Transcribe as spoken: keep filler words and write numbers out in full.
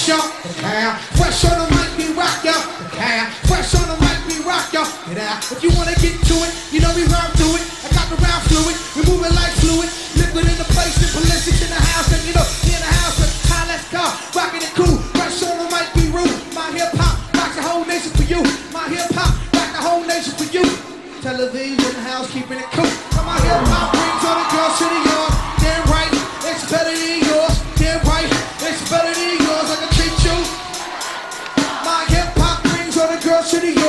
fresh y'all. Yeah. Fresh on the mic, we rock y'all. Yeah. Fresh on the mic, we rock y'all. Yeah. If you wanna get to it, you know we rhyme through it. I got the round fluid, we moving like fluid. Liquid in the place, and ballistics in the house, and you know, in the house, but high, let's go. Rockin' it cool, fresh on the mic, we rude. My hip hop, rock the whole nation for you. My hip hop, rock the whole nation for you. Television in the house, keeping it cool. Come on, hip hop brings all the girls to the yard. Damn right, it's better than yours. Damn right, it's better than yours. I can treat you. My hip hop brings all the girls to the yard.